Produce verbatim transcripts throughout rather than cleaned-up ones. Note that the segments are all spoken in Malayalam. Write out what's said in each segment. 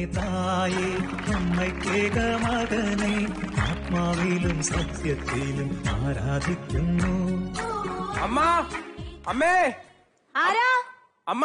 തായേ അമ്മയ്ക്കേക മകനെ ആത്മാവിലും സത്യത്തിലും ആരാധിക്കുന്നു. അമ്മ, അമ്മേ, ആരാ? അമ്മ,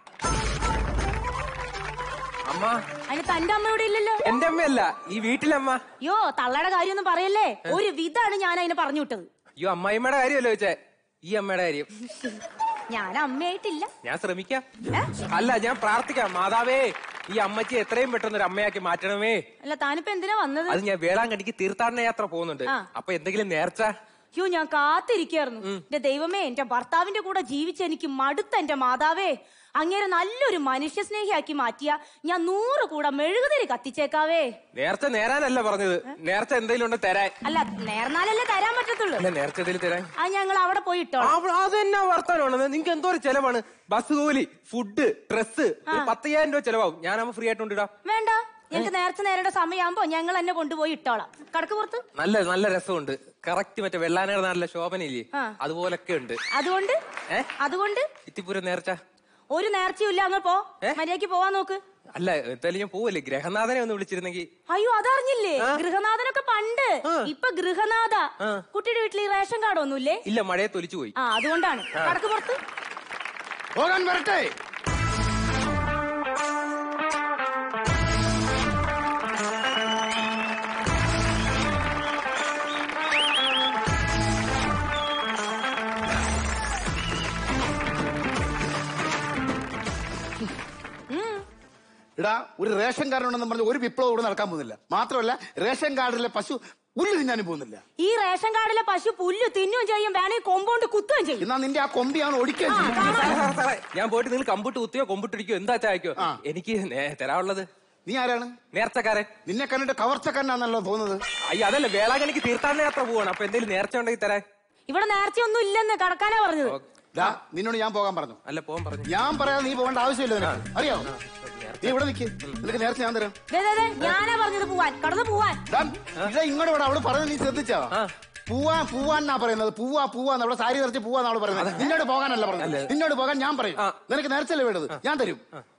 അമ്മ. അതിന് തന്റെ അമ്മ ഇവിടെ ഇല്ലല്ലോ. എന്റെ അമ്മയല്ല, ഈ വീട്ടിലമ്മ. അയ്യോ, തള്ളയുടെ കാര്യമൊന്നും പറയല്ലേ. ഒരു വിധാണ് ഞാൻ അതിനെ പറഞ്ഞു വിട്ടത്. അയ്യോ, അമ്മായിമ്മയുടെ കാര്യമല്ലോ ചോദിച്ചേ. ഈ അമ്മയുടെ കാര്യം ഞാൻ അമ്മയായിട്ടില്ല. ഞാൻ ശ്രമിക്കാം. അല്ല, ഞാൻ പ്രാർത്ഥിക്കാം. മാതാവേ, ഈ അമ്മച്ചി എത്രയും പെട്ടെന്ന് ഒരു അമ്മയാക്കി മാറ്റണമേ. അല്ല, താനിപ്പോ എന്തിനാ വന്നത്? അത് ഞാൻ വേളാങ്കണ്ണിക്ക് തീർത്ഥാടന യാത്ര പോകുന്നുണ്ട്. അപ്പൊ എന്തെങ്കിലും നേർച്ച? അയ്യോ, ഞാൻ കാത്തിരിക്കായിരുന്നു. എന്റെ ദൈവമേ, എന്റെ ഭർത്താവിന്റെ കൂടെ ജീവിച്ച് എനിക്ക് മടുത്ത എന്റെ മാതാവേ, അങ്ങേരെ നല്ലൊരു മനുഷ്യ സ്നേഹിയാക്കി മാറ്റിയ ഞാൻ നൂറ് കൂടെ മെഴുകുതിരി കത്തിച്ചേക്കാവേ. നേർച്ച നേരാനല്ല പറഞ്ഞത്, നേർച്ച എന്തെങ്കിലും ഉണ്ട് തരാൻ. അല്ല, നേർന്നാലല്ലേ തരാൻ പറ്റത്തുള്ളൂ. അല്ല, നേർച്ച എന്തെങ്കിലും തരാൻ. ആ, ഞങ്ങൾ അവിടെ പോയി ഇട്ടോ. അതെന്നാ വർത്താനമാണെന്ന്. നിങ്ങൾക്ക് എന്തോ ഒരു ചെലവാണ്. ബസ് കൂലി, ഫുഡ്, ഡ്രസ്, പത്തയ്യായിരം രൂപ ചെലവാകും. ഞാനമ്മ ഫ്രീ ആയിട്ട് കൊണ്ടിടാം. വേണ്ട, ഞങ്ങൾക്ക് നേർച്ച നേരയുടെ സമയമാകുമ്പോ ഞങ്ങൾ എന്നെ കൊണ്ടുപോയി ഇട്ടോളാം. കടക്ക് പുറത്ത് നല്ല നല്ല രസമുണ്ട്. കറക്റ്റ് മറ്റേ വെള്ളാനയുടെ നല്ല ശോഭനയില്ലേ, അതുപോലൊക്കെ ഉണ്ട്. അതുകൊണ്ട് അതുകൊണ്ട് ഇത്തിപ്പൂരം നേർച്ച ഒരു നേർച്ചയില്ല. അങ്ങ് പോ, മര്യാദക്ക് പോവാൻ നോക്ക്. അല്ല, എന്തായാലും ഞാൻ പോവല്ലേ. ഗൃഹനാഥനെ ഒന്ന് വിളിച്ചിരുന്നെങ്കിൽ. അയ്യോ, അതറിഞ്ഞില്ലേ? ഗൃഹനാഥനൊക്കെ പണ്ട്. ഇപ്പൊ ഗൃഹനാഥ. കുട്ടിയുടെ വീട്ടിൽ റേഷൻ കാർഡ് ഒന്നുമില്ലേ? ഇല്ല, മഴയെ തൊലിച്ചു പോയി. ആ, അതുകൊണ്ടാണ്. കടക്ക് പുറത്ത് പോകാൻ വരട്ടെ. ഇടാ, ഒരു റേഷൻ കാർഡ് ഉണ്ടെന്ന് പറഞ്ഞ് ഒരു വിപ്ലവം ഇവിടെ നടക്കാൻ പോകുന്നില്ല. മാത്രമല്ല, റേഷൻ കാർഡിലെ പശു പുല്ല് തിന്നാനും പോകുന്നില്ല. ഈ റേഷൻ കാർഡിലെ പശു പുല്ല് തിന്നുകയും ചെയ്യും, വേണമെങ്കിൽ കൊമ്പോണ്ട് കുത്തുകയും ചെയ്യും. എന്നാ നിന്റെ ആ കൊമ്പിയാണ് ഒടിക്കുകയും ചെയ്യും. ഞാൻ പോയിട്ട് നിങ്ങൾ കമ്പിട്ട് കുത്തിയോ കൊമ്പിട്ടിരിക്കോ എന്താ ചായക്കോ. എനിക്ക് തരാനുള്ളത്. നീ ആരാണ്? നേർച്ചക്കാരൻ. നിന്നെ കണ്ടിട്ട് കവർച്ചക്കാരനാണല്ലോ തോന്നുന്നത്. അയ്യോ, അതല്ല, വേളാങ്കണ്ണിക്ക് തീർത്ഥാടന യാത്ര പോവാണ്. അപ്പൊ എന്തെങ്കിലും നേർച്ച ഉണ്ടെങ്കിൽ തരാൻ. ഇവിടെ നേർച്ചയൊന്നും ഇല്ലെന്ന് കടക്കാനാ പറഞ്ഞത്. നിന്നോട് ഞാൻ പോകാൻ പറഞ്ഞു. അല്ല, പോകാൻ പറഞ്ഞു. ഞാൻ പറയാതെ നീ പോകേണ്ട ആവശ്യമില്ല. നിനക്ക് അറിയാമോ? നീ ഇവിടെ നിൽക്ക്, നിനക്ക് നേരത്തെ ഞാൻ തരാം. ഞാനാ പറഞ്ഞത് പോവാൻ, കടന്നു പോവാൻ. ഇതാ ഇങ്ങോട്ട് വേണം. അവിടെ പറഞ്ഞത് നീ ശ്രദ്ധിച്ചോ? പൂവാൻ പൂവാന്നാ പറയുന്നത്. പൂവാ പൂവാന്ന് അവിടെ സാരി നിറച്ച് പൂവാന്ന് അവള് പറയുന്നത്. നിന്നോട് പോകാനല്ല പറഞ്ഞത്. നിന്നോട് പോകാൻ ഞാൻ പറയും. നിനക്ക് നേർച്ചല്ലേ വേണ്ടത്, ഞാൻ തരും.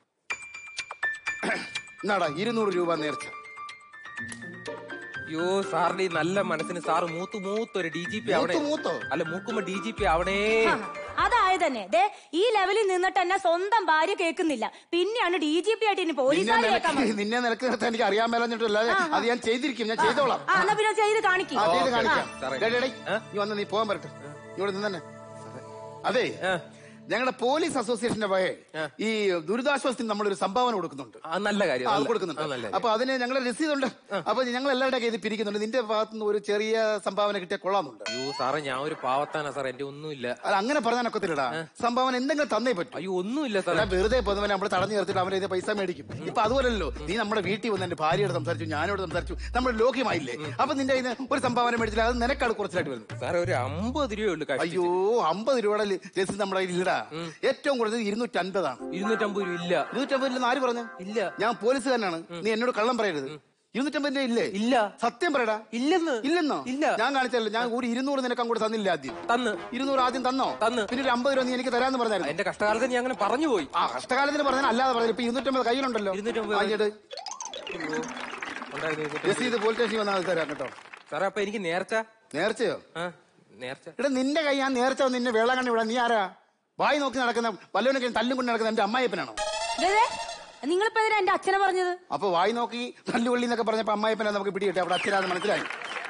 എന്നാടാ ഇരുന്നൂറ് രൂപ നേർച്ച. അയ്യോ, സാറിന്റെ നല്ല മനസ്സിന് സാറ് മൂത്ത് മൂത്തൊരു ഡി ജി പി അവിടെ. മൂത്തോ? അല്ല, മൂക്കുമ്പോ ഡി ജി പി അവിടെ. അതായത് തന്നെ ദേ ഈ ലെവലിൽ നിന്നിട്ട് എന്നെ സ്വന്തം ഭാര്യ കേൾക്കുന്നില്ല, പിന്നെയാണ് ഡി ജി പി ആയിട്ട് ഇനി പോലീസുകാർ കേൾക്കാൻ. നിന്നെ നിലക്ക് നിർത്താൻ എനിക്ക് അറിയാൻ മേലഞ്ഞിട്ടല്ലാതെ അത് ഞാൻ ചെയ്തിരിക്കും. ഞാൻ ചെയ്തോളാം. എന്നാ പിന്നെ ചെയ്ത് കാണിക്കും. ചെയ്ത് കാണിക്കാം. നീ വന്ന് നീ പോകാൻ പറ്റട്ടെ. ഇവിടെ നിന്നെ. അതെ, ഞങ്ങളുടെ പോലീസ് അസോസിയേഷന്റെ വക ഈ ദുരിതാശ്വാസത്തിന് നമ്മളൊരു സംഭാവന കൊടുക്കുന്നുണ്ട്. നല്ല കാര്യം. അത് കൊടുക്കുന്നുണ്ട്. അപ്പൊ അതിന് ഞങ്ങളെ രസീതുണ്ട്. അപ്പൊ ഞങ്ങൾ എല്ലാവരുടെ കയ്യിൽ പിരിക്കുന്നുണ്ട്. നിന്റെ ഭാഗത്തുനിന്ന് ഒരു ചെറിയ സംഭാവന കിട്ടിയാൽ കൊള്ളാമെന്നുണ്ട്. അയ്യോ സാറേ, ഞാൻ ഒരു പാവത്താനാ സാർ. എന്റെ ഒന്നുമില്ല. അത് അങ്ങനെ പറഞ്ഞാനൊക്കത്തില്ലടാ. സംഭാവന എന്തെങ്കിലും തന്നേ പറ്റും. അയ്യോ, ഒന്നുമില്ല സാർ. വെറുതെ പൊതുവെ നമ്മൾ തടഞ്ഞു നിർത്തിട്ട് അവരെ പൈസ മേടിക്കും. ഇപ്പൊ അതുപോലല്ലോ, നീ നമ്മുടെ വീട്ടിൽ വന്ന് എന്റെ ഭാര്യയോട് സംസാരിച്ചു, ഞാനോട് സംസാരിച്ചു, നമ്മുടെ ലോക്യമായില്ലേ. അപ്പൊ നിന്റെ കയ്യിൽ നിന്ന് ഒരു സംഭാവന മേടിച്ചില്ല, അത് നിനക്കാണ് കുറച്ചിലായിട്ട് വരുന്നത്. സാറേ, ഒരു അമ്പത് രൂപയുള്ളൂ. അയ്യോ, അമ്പത് രൂപയുടെ രസീത് നമ്മുടെ കയ്യിൽ ഇല്ലടാ. ഏറ്റവും കൂടുതൽ ഇരുന്നൂറ്റി അൻപതാണ്. ഇരുന്നൂറ്റമ്പത് രൂപ ഇല്ല. ഇരുന്നൂറ്റമ്പത് ഇല്ലെന്ന് ആര് പറഞ്ഞു? ഇല്ല, ഞാൻ പോലീസുകാരനാണ്. നീ എന്നോട് കള്ളം പറയരുത്. ഇരുന്നൂറ്റമ്പത് രൂപ ഇല്ലേ? ഇല്ല. സത്യം പറയടാ. ഇല്ലെന്ന്. ഇല്ലെന്നോ? ഇല്ല. ഞാൻ കാണിച്ചല്ലോ. ഞാൻ ഒരു ഇരുന്നൂറ് നിനക്ക് അങ്ങോട്ട് തന്നില്ല. ആദ്യം തന്ന്. ഇരുന്നൂറ് ആദ്യം തന്നോ? തന്ന്. പിന്നെ ഒരു അമ്പത് രൂപ നീ എനിക്ക് തരാന്ന് പറഞ്ഞായിരുന്നു. എന്റെ കഷ്ടകാലത്തിന് നീ അങ്ങനെ പറഞ്ഞു പോയി. ആ കഷ്ടകാലത്തിന് പറഞ്ഞാൽ അല്ലാതെ പറഞ്ഞു. ഇപ്പൊ ഇരുന്നൂറ്റമ്പത് കയ്യിലുണ്ടല്ലോ. ഇരുന്നൂറ്റമ്പത് രസീത് പോലീസ് സ്റ്റേഷനിൽ വന്നാൽ തരാം കേട്ടോ. സാറേ, അപ്പൊ എനിക്ക് നേർച്ച. നേർച്ചയോ? നേർച്ച. ഇവിടെ നിന്റെ കൈ ഞാൻ നേർച്ച നിന്നെ വേളാങ്കണ്ണി വിടാം. നീ ആരാ? വായി നോക്കി നടക്കുന്ന വല്ലവനൊക്കെ തല്ലും കൊണ്ട് നടക്കുന്ന എന്റെ അമ്മായിപ്പനാണോ? നിങ്ങളിപ്പോ എന്റെ അച്ഛനെ പറഞ്ഞത്? അപ്പൊ വായി നോക്കി തല്ലുകൊള്ളി എന്നൊക്കെ പറഞ്ഞപ്പോ അമ്മായിപ്പനെ നമുക്ക് പിടികിട്ടി. അവിടെ അച്ഛനാന്ന് മനസ്സിലായി.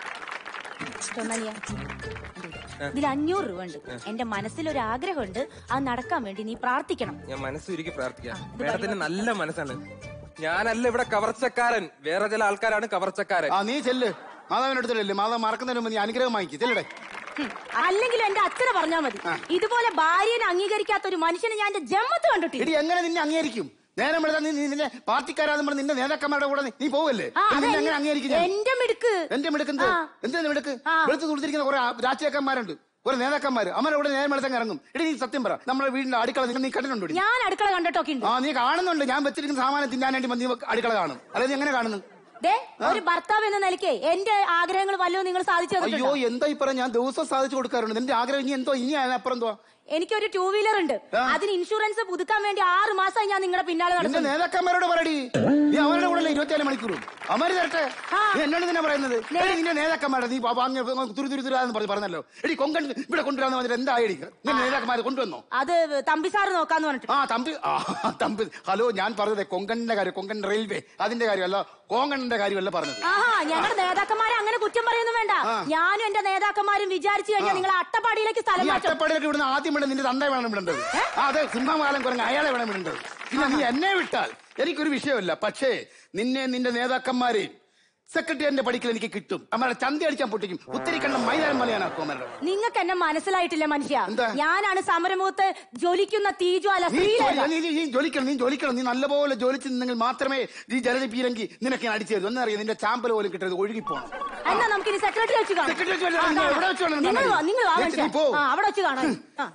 ഇതിൽ അഞ്ഞൂറ് രൂപ ഉണ്ട്. എന്റെ മനസ്സിലൊരു ആഗ്രഹമുണ്ട്, അത് നടക്കാൻ വേണ്ടി നീ പ്രാർത്ഥിക്കണം. ഞാൻ മനസ്സുരുക്കി പ്രാർത്ഥിക്കാം. മേഡത്തിന് നല്ല മനസ്സാണ്. ഞാനല്ല ഇവിടെ കവർച്ചക്കാരൻ, വേറെ ചില ആൾക്കാരാണ് കവർച്ചക്കാരൻ. ആ നീ ചെല്ല്, മാതാവിനടുത്തല്ലേ. മാതാവ് മറക്കുന്നതിന് മുമ്പ് നീ അനുഗ്രഹം വാങ്ങിക്കും. ചെല്ലടേ. അല്ലെങ്കിലും എന്റെ അച്ഛനെ പറഞ്ഞാൽ മതി. ഇതുപോലെ ഭാര്യനെ അംഗീകരിക്കാത്ത ഒരു മനുഷ്യനെ ഞാൻ എന്റെ ജന്മത്ത് കണ്ടിട്ടില്ല. ഇടി എങ്ങനെ നിന്നെ അംഗീകരിക്കും? നേരം എടുത്താൽ നീ നിന്റെ പാർട്ടിക്കാരാന്ന് പറഞ്ഞ് നിന്റെ നേതാക്കന്മാരുടെ കൂടെ നീ പോവല്ലേ? എങ്ങനെ അംഗീകരിക്കും? എന്റെ മിടുക്ക്. എന്റെ മിടുക്ക് എന്തിനാ മിടുക്ക്? വെളുത്ത് തുടിച്ചിരിക്കുന്ന കുറെ രാഷ്ട്രീയക്കാന്മാരുണ്ട്, കുറെ നേതാക്കന്മാര്. അവരുടെ കൂടെ നേരം എടുത്താൽ ഇറങ്ങും. ഇടി നീ സത്യം പറ, നമ്മുടെ വീടിന്റെ അടുക്കള നീ കണ്ടിട്ടുണ്ടോ? ഞാൻ അടുക്കള കണ്ടിട്ടൊക്കെ ഉണ്ട്. ആ നീ കാണുന്നുണ്ട്. ഞാൻ വെച്ചിരിക്കുന്ന സാമാനം തിന്നാൻ വേണ്ടി നീ അടുക്കള കാണും. അല്ലെ നീ എങ്ങനെ കാണുന്നു? ഒരു ഭർത്താവ് എന്ന നിലയ്ക്ക് എന്റെ ആഗ്രഹങ്ങൾ വല്ലതും നിങ്ങൾ സാധിച്ചു? അയ്യോ എന്താ ഈ പറയാ, ഞാൻ ദിവസം സാധിച്ചു കൊടുക്കാറുണ്ട്. നിന്റെ ആഗ്രഹം ഇനി എന്തോ? ഇനി അപ്പുറം എന്തോ? എനിക്കൊരു ടൂ വീലർ ഉണ്ട്. അതിന് ഇൻഷുറൻസ് പുതുക്കാൻ വേണ്ടി ആറ് മാസം ഞാൻ നിങ്ങളുടെ പിന്നാലെ നടന്നു. നേതാക്കന്മാരോട് പറയടി, നീ അവരുടെ കൂടെ ഇരുപത്തിനാല് മണിക്കൂറും അമാര് തരട്ടെ. നീ എന്നോട് തന്നെ പറയുന്നത് നിന്റെ നേതാക്കന്മാരെ നീ തുരു തുരു തുരാന്ന് പറഞ്ഞ് പറഞ്ഞല്ലോ. എടി കൊങ്കൺ ഇവിടെ കൊണ്ടുവരാന്ന് പറഞ്ഞിട്ട് എന്തായി നിന്റെ നേതാക്കന്മാരെ കൊണ്ടുവന്നോ? അത് തമ്പി സാറ് നോക്കാന്ന് പറഞ്ഞിട്ട്. ആ തമ്പി തമ്പി ഹലോ, ഞാൻ പറഞ്ഞത് കൊങ്കണിന്റെ കാര്യം, കൊങ്കൺ റെയിൽവേ അതിന്റെ കാര്യമല്ല, കോങ്കണിന്റെ കാര്യമല്ല പറഞ്ഞത്. ആഹാ, ഞങ്ങളുടെ നേതാക്കന്മാരെ അങ്ങനെ കുറ്റം പറയുന്നു വേണ്ട. ഞാനും എന്റെ നേതാക്കന്മാരും വിചാരിച്ചു കഴിഞ്ഞാൽ നിങ്ങൾ അട്ടപ്പാടിയിലേക്ക് സ്ഥലം മാറ്റും. അട്ടപ്പാടിയിലേക്ക് ഇവിടുന്ന് ആദ്യം വേണം നിന്റെ തന്ത വേണം വിടേണ്ടത്. അതെ, സിംഹകാലം കുറഞ്ഞ അയാളെ വേണം വിടേണ്ടത്. പിന്നെ നീ എന്നെ വിട്ടാൽ എനിക്കൊരു വിഷയമല്ല. പക്ഷേ നിന്നെ നിന്റെ നേതാക്കന്മാരെ സെക്രട്ടറിയുടെ പഠിക്കൽ എനിക്ക് കിട്ടും. അമ്മയുടെ ചന്തി അടിച്ചാൻ പൊട്ടിക്കും. ഉത്തരിക്കണ്ട മൈതാനം പോലെയാണ്. നിങ്ങൾക്ക് എന്നെ മനസ്സിലായിട്ടില്ല മനുഷ്യ. ഞാനാണ് സമരമുഖത്ത് ജ്വലിക്കുന്ന തീജ്വാല. നീ ജ്വലിക്കണം, നീ ജ്വലിക്കണം. നീ നല്ലപോലെ ജ്വലിച്ച് നിങ്ങൾ മാത്രമേ ഈ ജലതി പീരങ്കി നിനക്ക് ഞാൻ അടിച്ചു തരും. ഒന്നറിയാം, നിന്റെ ചാമ്പൽ പോലും കിട്ടരുത്, ഒഴുകിപ്പോണം. എന്നാ നമുക്ക് സെക്രട്ടറി വെച്ച് കാണാം. എവിടെ വെച്ച് നിങ്ങൾ അവിടെ വെച്ച് കാണാം.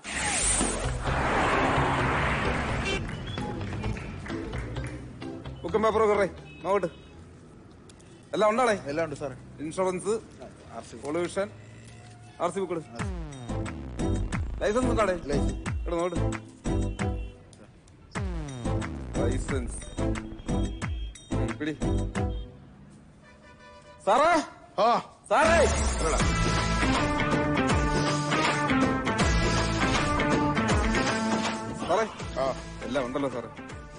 നോട്ട് എല്ലാം ഉണ്ടാളേ? എല്ലാം ഉണ്ട് സാറേ. Insurance, pollution, R C book, licence ഉണ്ടാടേ? നോട്ട് ലൈസൻസ് പിടി. സാറേ സാറേ സാറേ എല്ലാം ഉണ്ടല്ലോ സാറേ.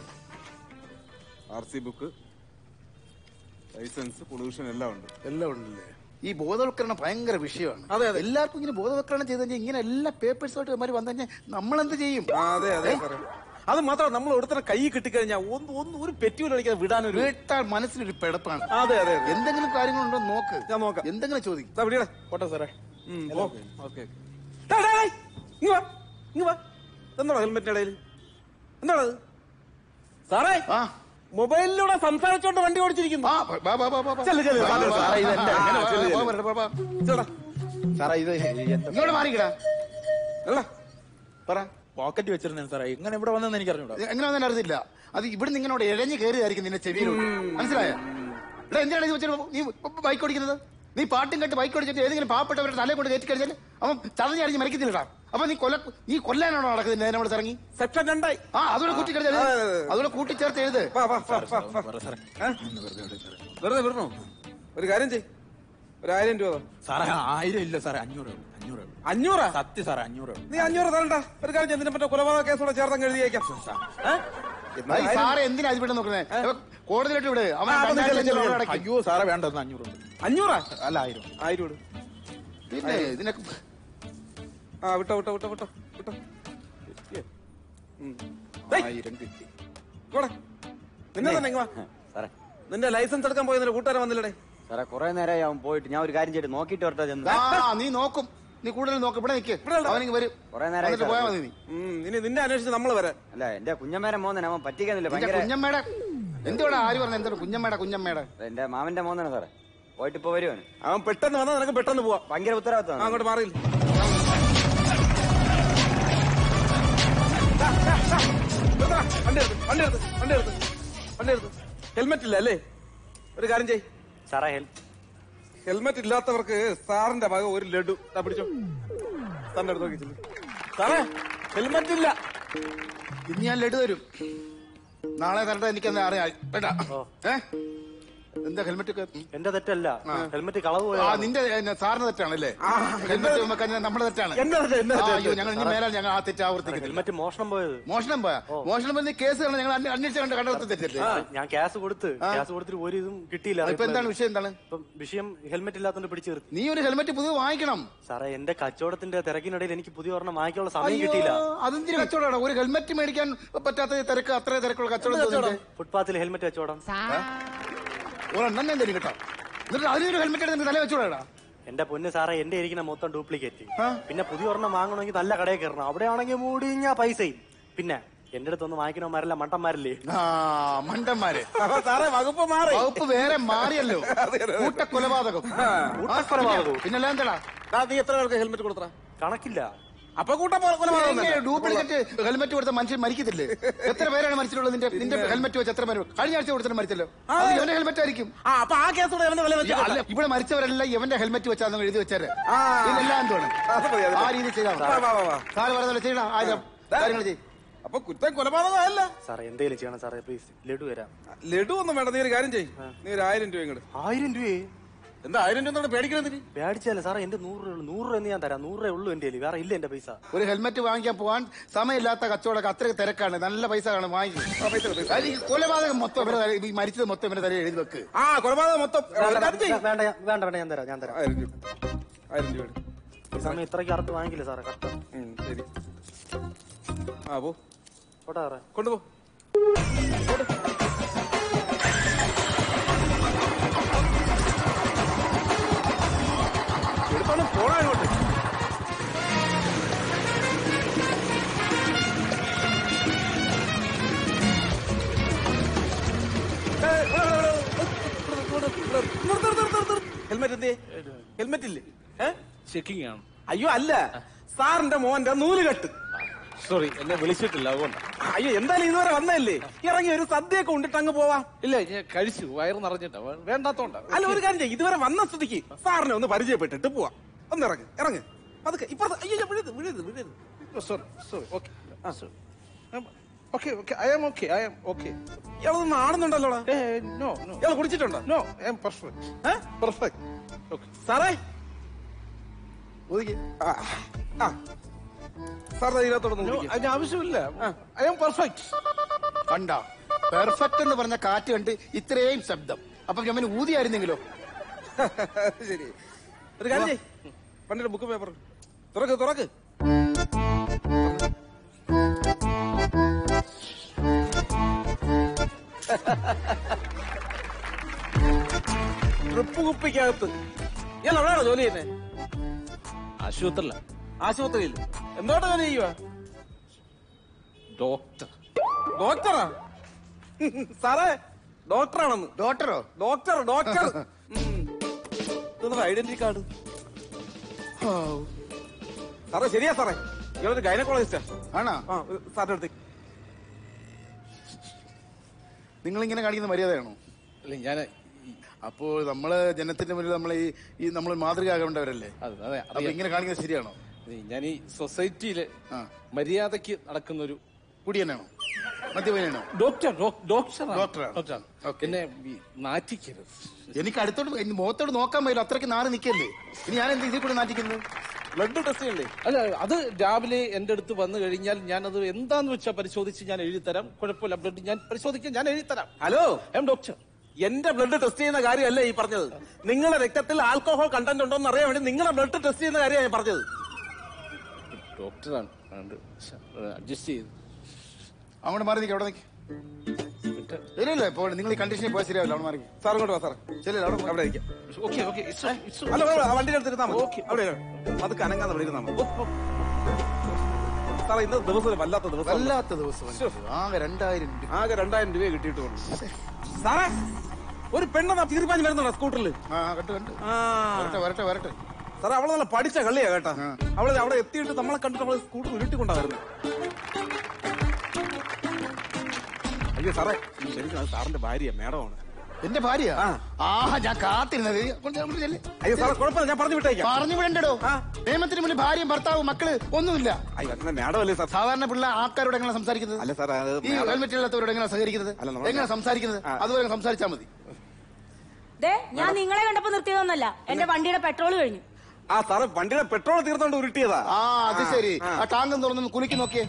R C book, licence, pollution എല്ലാം ഉണ്ട്. എല്ലാം ഉണ്ടല്ലേ? ഈ ബോധവൽക്കരണം ഭയങ്കര വിഷയമാണ്. അതെ അതെ, എല്ലാവർക്കും ഇങ്ങനെ ബോധവൽക്കരണം ചെയ്ത് കഴിഞ്ഞാൽ ഇങ്ങനെ എല്ലാ പേപ്പേഴ്സുമായിട്ട് ഇവന്മാർ വന്നു കഴിഞ്ഞാൽ നമ്മളെന്ത് ചെയ്യും? അതെ അതെ, അത് മാത്രം നമ്മൾ ഒരുത്തരം കൈ കിട്ടിക്കഴിഞ്ഞാൽ ഒന്ന് ഒന്ന് ഒരു പെറ്റി കളിക്കാതെ വിടാനൊരു വീട്ടാൽ മനസ്സിലൊരു പിടപ്പാണ്. അതെ അതെ, എന്തെങ്കിലും കാര്യങ്ങളുണ്ടോ നോക്ക്, ഞാൻ നോക്കാം. എന്തെങ്കിലും ചോദിക്കും. പോട്ടെ സാറേ. എന്താണോ ഹെൽമെറ്റിന്റെ ഇടയിൽ? എന്താണത് സാറേ? മൊബൈലിലൂടെ സംസാരിച്ചോണ്ട് വണ്ടി ഓടിച്ചിരിക്കുന്നു. ഇങ്ങോട്ട് മാറിക്കടാ. പറ. പോക്കറ്റ് വെച്ചിരുന്നേ സാറേ. ഇങ്ങനെ ഇവിടെ വന്നെന്ന് എനിക്ക് അറിഞ്ഞൂടാ. എങ്ങനെ വന്നാൽ അറിയില്ല. അത് ഇവിടെ നിങ്ങളോട് ഇഴഞ്ഞു കയറിയതായിരിക്കും നിന്റെ ചെവിയിലോട്ട്. മനസ്സിലായ? ഇവിടെ എന്തിനാണ് നീ വെച്ചിട്ട് നീ ബൈക്ക് ഓടിക്കുന്നത്? നീ പാട്ടും കേട്ട് ബൈക്ക് ഓടിച്ചിട്ട് ഏതെങ്കിലും പാവപ്പെട്ടവരുടെ തലയെ കൊണ്ട് കയറ്റി കഴിഞ്ഞാൽ അവൻ ചതഞ്ഞ് അടിഞ്ഞ് മരിക്കത്തില്ലടാ. അപ്പൊ നീ കൊല്ല നീ കൊല്ലാനാണോ നടക്കുന്നത്? നമ്മുടെ ഇറങ്ങി സെക്ഷൻ രണ്ടായി. ആ അതുകൂടെ കൂട്ടിക്കഴിഞ്ഞാൽ അതുകൂടെ കൂട്ടിച്ചേർത്ത് എഴുത്. വെറുതെ വിടണോ? ഒരു കാര്യം ചെയ്, ഒരു ആയിരം രൂപ സാറേ. ആയിരം ഇല്ല സാറേ, അഞ്ഞൂറ് അഞ്ഞൂറ് അഞ്ഞൂറാ? സത്യം സാറേ, അഞ്ഞൂറ്. നീ അഞ്ഞൂറ് തരണ്ട. ഒരു കാര്യം ചെയ്തിട്ട് മറ്റേ കൊലപാതക കേസോടെ ചേർത്തങ്ങ് എഴുതിയേക്കാം. സാറ് എന്തിനാ ഇവിടെ നോക്കുന്നത്? കോടതിയിലോട്ട് ഇവിടെ. അയ്യോ സാറേ, വേണ്ട, അഞ്ഞൂറ്. അഞ്ഞൂറാ? അല്ല, ആയിരം. ആയിരം പിന്നെ ഇതിനൊക്കെ ആ വിട്ടോ വിട്ടോ വിട്ടോ വിട്ടോ വിട്ടോ. ആയിരം കിട്ടി. നിന്നെ സാറേ, നിന്റെ ലൈസൻസ് എടുക്കാൻ പോയി കൂട്ടുകാരൻ വന്നില്ലേ? സാറേ, കുറെ നേരമായി അവൻ പോയിട്ട്. ഞാൻ ഒരു കാര്യം ചെയ്തിട്ട് നോക്കിട്ട് വരട്ടെ ചെന്ന്. നീ നോക്കും, നീ കൂടുതൽ നോക്കും. ഇവിടെ നിൽക്ക്, അവനിക്ക് വരും. കുറെ നേരം പോയാൽ മതി നീ. ഇനി നിന്നെ അന്വേഷിച്ച് നമ്മള് വരാം. അല്ല, എന്റെ കുഞ്ഞമ്മേടെ മോനെ അവൻ പറ്റിക്കുന്നില്ല. ഭയങ്കര കുഞ്ഞമ്മേടെ എന്തുവാടാ? ആര് പറഞ്ഞു? എന്താണ് കുഞ്ഞമ്മേടെ? കുഞ്ഞമ്മേടെ എന്റെ മാമന്റെ മോനാണ് സാറേ. പോയിട്ട് ഇപ്പൊ വരുവാണ്. അവൻ പെട്ടെന്ന് വന്നാൽ നിനക്ക് പെട്ടെന്ന് പോവാം. ഭയങ്കര ഉത്തരവാദിത്തമാണ്. അങ്ങോട്ട് മാറിയില്ല. വണ്ടി എടുത്ത് വണ്ടി എടുത്ത് വണ്ടി എടുത്ത് വണ്ടി എടുത്ത് ഹെൽമെറ്റ് ഇല്ല അല്ലേ? ഒരു കാര്യം ചെയ് സാറേ. ഹെൽപ്പ് ഹെൽമെറ്റ് ഇല്ലാത്തവർക്ക് സാറിന്റെ ഭാഗം ഒരു ലഡു പിടിച്ചോ. സാറിന്റെ അടുത്ത് നോക്കി സാറേ, ഹെൽമെറ്റ് ഇല്ല. ഇനി ഞാൻ ലഡു തരും. നാളെ തരണ്ട. എനിക്കെന്താ അറിയാം. വേണ്ട. ഏ എന്താ ഹെൽമെറ്റ്? എന്റെ തെറ്റല്ല, ഹെൽമെറ്റ് കളവ് പോയാ. നിന്റെ സാറിന് തെറ്റാണല്ലേ? ഹെൽമെറ്റ് വെക്കാൻ നമ്മുടെ തെറ്റാണ്. അയ്യോ, ഞങ്ങൾ ഇനി മേലാൽ ഞങ്ങൾ ആ തെറ്റ് ആവർത്തിക്കും. ഹെൽമെറ്റ് മോഷണം പോയത്. മോഷണം പോയാ? മോഷണം പോയി കേസ് ഞങ്ങൾ അന്വേഷിച്ച് കണ്ട കണ്ടെടുത്ത തെറ്റല്ലേ? ഞാൻ ക്യാഷ് കൊടുത്ത് ക്യാഷ് കൊടുത്തിട്ട് ഒരു ഇതും കിട്ടിയില്ല. ഇപ്പൊ എന്താണ് വിഷയം? എന്താണ് വിഷയം? ഹെൽമെറ്റ് ഇല്ലാത്തോണ്ട് പിടിച്ചു നിർത്തി. നീ ഒരു ഹെൽമെറ്റ് പുതിയ വാങ്ങിക്കണം സാറേ. എന്റെ കച്ചവടത്തിന്റെ തിരക്കിനിടയിൽ എനിക്ക് പുതിയ ഒരെണ്ണം വാങ്ങിക്കാനുള്ള സമയം കിട്ടിയില്ല. അതെന്തിന് കച്ചവടമാണ്? ഒരു ഹെൽമെറ്റ് മേടിക്കാൻ പറ്റാത്ത തിരക്ക്, അത്ര തിരക്കുള്ള കച്ചവടം. ഫുട്പാത്തിൽ ഹെൽമെറ്റ് കച്ചവടം ഒരെണ്ണം എന്തെങ്കിലും കേട്ടോ. എന്നിട്ട് അതിനൊരു ഹെൽമെറ്റ് എടുത്ത് തല വെച്ചോടാ. എന്റെ പൊന്ന് സാറേ, എന്റെ ഇരിക്കുന്ന മൊത്തം ഡ്യൂപ്ലിക്കേറ്റ്. പിന്നെ പുതിയ ഒരെണ്ണം വാങ്ങണമെങ്കിൽ നല്ല കടയിൽ കയറണം. അവിടെ ആണെങ്കിൽ മൂടിഞ്ഞ പൈസയും. പിന്നെ എന്റെ അടുത്തൊന്ന് വാങ്ങിക്കണമാരല്ല മണ്ടന്മാരല്ലേ? മണ്ടന്മാര് സാറേ, വകുപ്പ് മാറി. വകുപ്പ് വേറെ മാറിയല്ലോ. കൂട്ടക്കൊലപാതകം. കൂട്ടക്കൊലപാതകം. പിന്നെല്ലാം എന്താടാ? നീ എത്ര പേർക്ക് ഹെൽമെറ്റ് കൊടുത്തറ? കണക്കില്ല. അപ്പൊ കൂട്ട കൊലപാതകം ഡ്യൂപ്ലിക്കേറ്റ് ഹെൽമെറ്റ് കൊടുത്ത മനുഷ്യൻ മരിക്കത്തില്ലേ? എത്ര പേരാണ് മരിച്ചിട്ടുള്ളത്? നിന്റെ നിന്റെ ഹെൽമെറ്റ് വെച്ച് എത്ര പേര്? കഴിഞ്ഞ ആഴ്ച കൊടുത്തിട്ട് മരിച്ചല്ലോ. അത് ഇവന്റെ ഹെൽമെറ്റ് ആയിരിക്കും. ആ അപ്പൊ ആ കേസോടെ അവന്റെ വില വെച്ചു. അല്ല, ഇവിടെ മരിച്ചവരെല്ലാം ഇവന്റെ ഹെൽമെറ്റ് വെച്ചാന്ന് എഴുതി വെച്ചാല് ഇതെല്ലാം എന്താണ് ആ രീതി ചെയ്താൽ സാറ് പറയുന്നത് ചെയ്യണം. ആയിരം കാര്യങ്ങൾ ചെയ്യും. അപ്പൊ കുറ്റം കൊലപാതകമല്ല സാറേ എന്തേലും ചെയ്യണം സാറേ പ്ലീസ്. ലഡു വരാം. ലഡു ഒന്നും വേണ്ട, നീ ഒരു കാര്യം ചെയ്യും. നീ ഒരു ആയിരം രൂപ ഇങ്ങോട്ട്. ആയിരം രൂപയെ? എന്താ ആയിരം രൂപ എന്താണ് പേടിക്കണതിന്? പേടിച്ചല്ലേ സാറേ, എന്റെ നൂറ് രൂപ നൂറ് രൂപ ഞാൻ തരാം. നൂറ് രൂപ ഉള്ളൂ എന്റെ വേറെ ഇല്ല എന്റെ പൈസ. ഒരു ഹെൽമെറ്റ് വാങ്ങിക്കാൻ പോവാൻ സമയമില്ലാത്ത കച്ചവടം അത്രയ്ക്ക് തിരക്കാണ്. നല്ല പൈസ കാണും വാങ്ങിക്കും. കൊലപാതകം മൊത്തം ഇവരെ തല- ഈ മരിച്ചത് മൊത്തം ഇവരെ തല എഴുതി വെക്ക്. ആ കൊലപാതകം മൊത്തം വേണ്ട വേണ്ട വേണ്ട വേണ്ട ഞാൻ തരാം ഞാൻ തരാം. ആയിരം രൂപ ആയിരം രൂപ ഈ സമയം ഇത്രയ്ക്ക് അറുത്ത് വാങ്ങിക്കില്ല സാറേ. കറക്റ്റ്. ശരി. ആ പോ പോട്ടെ സാറേ. കൊണ്ടുപോ. എടുത്തോണ്ട് പോണോ ഇങ്ങോട്ട്? ഹെൽമെറ്റ് എന്തേ? ഹെൽമെറ്റ് ഇല്ലേ? ചെക്കിംഗ് ആണ്. അയ്യോ അല്ല, സാറിന്റെ മോന്റെ നൂലുകെട്ട്. സോറി, എന്നെ വിളിച്ചിട്ടില്ല അതുകൊണ്ട്. അയ്യോ എന്തായാലും ഇതുവരെ വന്നല്ലേ, ഇറങ്ങി ഒരു സദ്യയൊക്കെ ഉണ്ടിട്ട് അങ്ങ് പോവാ. ഇല്ല, ഞാൻ കഴിച്ചു, വയറ് നിറഞ്ഞിട്ടാ, വേണ്ടാത്തോണ്ടാ. അല്ല ഒരു കാര്യം ചെയ്യും, ഇതുവരെ വന്ന സ്ഥിതിക്ക് സാറിനെ ഒന്ന് പരിചയപ്പെട്ടിട്ട് പോവാ. ഒന്ന് ഇറങ്ങ് ഇറങ്ങ് അതൊക്കെ ഇപ്പുറത്ത്. അയ്യോ വിഴരുത് വിഴരുത് വിഴരുത്. സോറി സോറി ഓക്കെ ആ sorry okay okay I am okay I am okay. ഇയാളൊന്നും ആണെന്നുണ്ടല്ലോടാ. നോ നോ ഇയാൾ കുടിച്ചിട്ടുണ്ടോ? No I am perfect perfect. Okay സാറേ ഒതുക്കി. ആ ആ സാർ ഇതിനകത്തോടൊന്നും അതിന് ആവശ്യമില്ല. I am perfect. കണ്ട പെർഫെക്റ്റ് എന്ന് പറഞ്ഞ കാറ്റ് കണ്ട് ഇത്രയും ശബ്ദം. അപ്പൊ ഞാൻ ഊതിയായിരുന്നെങ്കിലോ? ശരി, ഒരു കാര്യം ചെയ്യ്, പണ്ടിട്ട് ബുക്ക് പേപ്പർ തുറക്ക് തുറക്ക്. ട്രിപ്പ് കുപ്പിക്കകത്ത് ഇയാൾ എവിടെയാണോ ജോലി ചെയ്യുന്നത്? ആശുപത്രിയില്ല. ആശുപത്രിയിൽ. എന്തോട്ടാ ജോലി ചെയ്യുക? ഡോക്ടർ. ഡോക്ടറാ? സാറേ ഡോക്ടറാണെന്ന്. ഡോക്ടറോ? Doctor doctor. Identity card. സാറേ ശരിയാ സാറേ, ഇയാളൊരു ഗൈനക്കോളജിസ്റ്റാ. ആണോ? ആ സാറിന്റെ അടുത്ത്. നിങ്ങളിങ്ങനെ കാണിക്കുന്ന മര്യാദയാണോ? അല്ല ഞാൻ അപ്പോൾ നമ്മള് ജനത്തിന്റെ മുന്നിൽ നമ്മൾ ഈ ഈ നമ്മൾ മാതൃകയാകേണ്ടവരല്ലേ? അതെ അതെ അപ്പൊ ഇങ്ങനെ കാണിക്കുന്നത് ശരിയാണോ? ഞാൻ ഈ സൊസൈറ്റിയില് ആ മര്യാദക്ക് നടക്കുന്ന ഒരു കുടിയനാണോ? മദ്യപനാണോ? ഡോക്ടർ ഡോക്ടർ ഡോക്ടറാണ്. ഡോക്ടറാണ്. ഓക്കേ. എന്നെ ഈ നാറ്റിക്കരുത്. എനിക്ക് അടുത്തോട്ട് എന്റെ മുഖത്തോട് നോക്കാൻ പറ്റില്ല, അത്രയ്ക്ക് നാറ് നിൽക്കല്ലേ. ഇനി ഞാൻ എന്ത് ഇതിൽ കൂടെ നാട്ടിക്കുന്നത്? ബ്ലഡ് ടെസ്റ്റ് ചെയ്യണ്ടേ? അല്ല അത് രാവിലെ എന്റെ അടുത്ത് വന്നു കഴിഞ്ഞാൽ ഞാനത് എന്താന്ന് വെച്ചാൽ പരിശോധിച്ച് ഞാൻ എഴുതിത്തരാം. കുഴപ്പമില്ല, ബ്ലഡ് ഞാൻ പരിശോധിക്കാൻ ഞാൻ എഴുതിത്തരാം. Hello, I am doctor. എന്റെ ബ്ലഡ് ടെസ്റ്റ് ചെയ്യുന്ന കാര്യമല്ല ഈ പറഞ്ഞത്. നിങ്ങളുടെ രക്തത്തിൽ ആൽക്കഹോൾ കണ്ടന്റ് ഉണ്ടോ എന്ന് അറിയാൻ വേണ്ടി നിങ്ങളുടെ ബ്ലഡ് ടെസ്റ്റ് ചെയ്യുന്ന കാര്യമാണ് ഞാൻ പറഞ്ഞത്. ഡോക്ടറാണ്, അഡ്ജസ്റ്റ് ചെയ്ത് അങ്ങോട്ട് മാറി നിൽക്കുക. അവിടെ നിൽക്കും. ഇല്ല ഇല്ല, ഇപ്പോൾ നിങ്ങൾ ഈ കണ്ടീഷനിൽ പോയാൽ ശരിയാവില്ല. അവിടെ മാറി സാർ ഇങ്ങോട്ട് വാ സാറേ. ശരി, അവിടെ അവിടെ ഇരിക്കാം. ഓക്കെ ഓക്കെ അല്ല വണ്ടി എടുത്തിരുന്നാ മതി. ഓക്കെ അവിടെ അത് കനങ്ങാതെ വിളിയിരുന്നാ മതി. സാറേ ഇന്നത്തെ ദിവസം വല്ലാത്ത ദിവസം. വല്ലാത്ത ദിവസം. ആകെ രണ്ടായിരം രൂപ. ആകെ രണ്ടായിരം രൂപ കിട്ടിയിട്ട് സാറേ ഒരു പെണ്ണെന്നാ തീരുമാനം വരുന്നുണ്ടോ സ്കൂട്ടറിൽ? ആ കണ്ടു കണ്ടു. ആ വരട്ടെ വരട്ടെ വരട്ടെ. സാറേ അവളെ നല്ല പഠിച്ച കള്ളിയാ കേട്ടാ. അവളെ അവിടെ എത്തിയിട്ട് നമ്മളെ കണ്ടിട്ട് അവളെ സ്കൂട്ടർ ഉരുട്ടിക്കൊണ്ടാ വരുന്നത്. അയ്യോ സാറേ ശരിക്കും അത് സാറിന്റെ ഭാര്യ മേഡമാണ്. എന്റെ ഭാര്യ? ആഹാ, ഞാൻ കാത്തിരുന്നത്. അയ്യോ സാറേ കുഴപ്പമില്ല, ഞാൻ പറഞ്ഞു വിട്ടേക്കാം. പറഞ്ഞു വിടണ്ടോ? നിയമത്തിന് മുന്നിൽ ഭാര്യയും ഭർത്താവും മക്കള് ഒന്നുമില്ല. അയ്യോ അങ്ങനെ മേഡം അല്ലേ സാർ? സാധാരണ പിള്ള ആൾക്കാരോട് എങ്ങനെ സംസാരിക്കുന്നത്? അല്ല സാർ ഈ ഹെൽമെറ്റ് ഇല്ലാത്തവരോട് എങ്ങനെ സഹകരിക്കുന്നത്? എങ്ങനെ സംസാരിക്കുന്നത്? അതുപോലെ സംസാരിച്ചാൽ മതി. ദേ ഞാൻ നിങ്ങളെ കണ്ടപ്പോ നിർത്തിയതൊന്നല്ല, എന്റെ വണ്ടിയുടെ പെട്രോൾ കഴിഞ്ഞു. ആ സാറേ വണ്ടിയുടെ പെട്രോൾ തീർന്നോണ്ട് ഉരുട്ടിയതാ. ആ അത് ശരി. ആ ടാങ്കം തുറന്ന് കുലുക്കി നോക്കിയേ.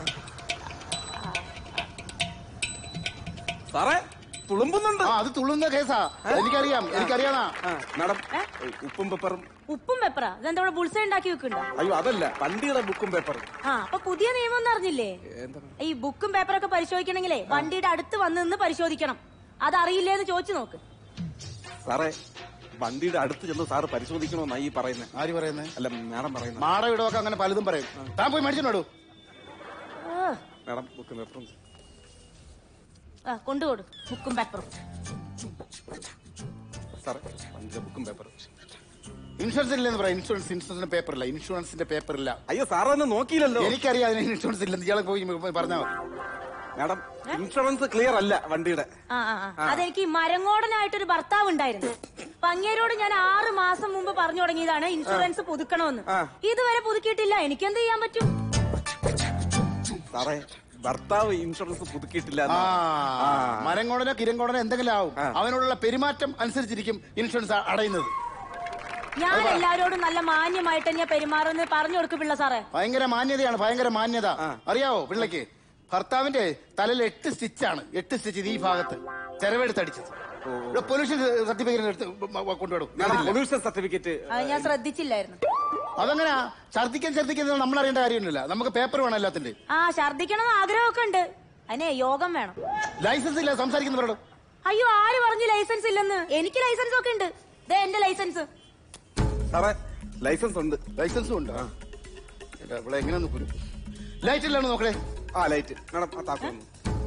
സാറേ തുളുമ്പുന്നുണ്ട്. ആ അത് തുള്ളുന്ന കേസാ. എനിക്കറിയാം എനിക്കറിയാന്നാ. മാഡം ഉപ്പും പെപ്പറും. ഉപ്പും പെപ്പറാ? ഇതെന്താ ഇവിടെ ബുൾസ ഉണ്ടാക്കി വെക്കണ്ടോ? അയ്യോ അതല്ല, വണ്ടിയുടെ ബുക്കും പേപ്പറും. ആ അപ്പൊ പുതിയ നിയമം ഒന്നും അറിഞ്ഞില്ലേ? ഈ ബുക്കും പേപ്പറൊക്കെ പരിശോധിക്കണമെങ്കിലേ വണ്ടിയുടെ അടുത്ത് വന്ന് നിന്ന് പരിശോധിക്കണം. അതറിയില്ലേന്ന് ചോദിച്ചു നോക്ക്. സാറേ വണ്ടിയുടെ അടുത്ത് ചെന്ന് സാറ് പരിശോധിക്കണമെന്നാ ഈ പറയുന്നത്. ആര് പറയുന്നത്? അല്ല മാഡം പറയുന്നത്. മാട ഇടമൊക്കെ അങ്ങനെ പലതും പറയും. താൻ പോയി മേടിച്ചോടൂ. മാഡം ബുക്കും പേപ്പറും കൊണ്ടുകൊടു. ബുക്കും പേപ്പറും. സാറേ വണ്ടിയുടെ ബുക്കും പേപ്പറും. ഇൻഷുറൻസ് ഇല്ലെന്ന് പറയാം. ഇൻഷുറൻസ് ഇൻഷുറൻസിന്റെ പേപ്പർ ഇല്ല. ഇൻഷുറൻസിന്റെ പേപ്പർ ഇല്ല. അയ്യോ സാറൊന്ന് നോക്കിയില്ലല്ലോ. എനിക്കറിയാം അതിന് ഇൻഷുറൻസ് ഇല്ലെന്ന്. ഇയാളെ പോയി പറഞ്ഞാൽ മതി. മാഡം ഇൻഷുറൻസ് ക്ലിയർ അല്ല വണ്ടിയുടെ. ആ അതെനിക്ക് മരങ്ങോടനായിട്ടൊരു ഭർത്താവ് ഉണ്ടായിരുന്നു. അപ്പൊ അങ്ങേരോട് ഞാൻ ആറ് മാസം മുമ്പ് പറഞ്ഞു തുടങ്ങിയതാണ് ഇൻഷുറൻസ് പുതുക്കണമെന്ന്. ഇതുവരെ പുതുക്കിയിട്ടില്ല. എനിക്കെന്ത് ചെയ്യാൻ പറ്റും? സാറേ ഭർത്താവ് ഇൻഷുറൻസ് പുതുക്കിയിട്ടില്ല. മരങ്ങോടനോ കിരങ്ങോടനോ എന്തെങ്കിലും ആവും. അവനോടുള്ള പെരുമാറ്റം അനുസരിച്ചിരിക്കും ഇൻഷുറൻസ് അടയുന്നത്. ഞാൻ എല്ലാവരോടും നല്ല മാന്യമായിട്ട് തന്നെ പെരുമാറുന്നത് പറഞ്ഞു കൊടുക്കും പിള്ള സാറേ. ഭയങ്കര മാന്യതയാണ്, ഭയങ്കര മാന്യത. അറിയാവോ പിള്ളക്ക്? ഭർത്താവിന്റെ തലയിൽ എട്ട് സ്റ്റിച്ചാണ്. എട്ട് സ്റ്റിച്ച് ഈ ഭാഗത്ത് ചെരവെടുത്തടിച്ചത്. പൊല്യൂഷൻ സർട്ടിഫിക്കറ്റ് കൊണ്ടുവിടും. പൊല്യൂഷൻ സർട്ടിഫിക്കറ്റ് ഞാൻ ശ്രദ്ധിച്ചില്ലായിരുന്നു. അതെങ്ങനെയാ? ഛർദിക്കാൻ ഛർദിക്കുന്നത് നമ്മൾ അറിയേണ്ട കാര്യമൊന്നുമില്ല. നമുക്ക് പേപ്പർ വേണം എല്ലാത്തിന്റെ. ആ ഛർദിക്കണം ആഗ്രഹമൊക്കെ ഉണ്ട്. അതിനെ യോഗം വേണം. ലൈസൻസ് ഇല്ല സംസാരിക്കുന്ന പറയണം. അയ്യോ ആര് പറഞ്ഞു ലൈസൻസ് ഇല്ലെന്ന്? എനിക്ക് ലൈസൻസ് ഒക്കെ ഉണ്ട്. ദേ എന്റെ ലൈസൻസ്. സാറേ ലൈസൻസ് ഉണ്ട്. ലൈസൻസും ഉണ്ട്. ഇവിടെ എങ്ങനെ ലൈറ്റ് ഇല്ലാണ്ട് നോക്കണേ. ആ ലൈറ്റ് മാഡം ആ താക്കോന്ന്.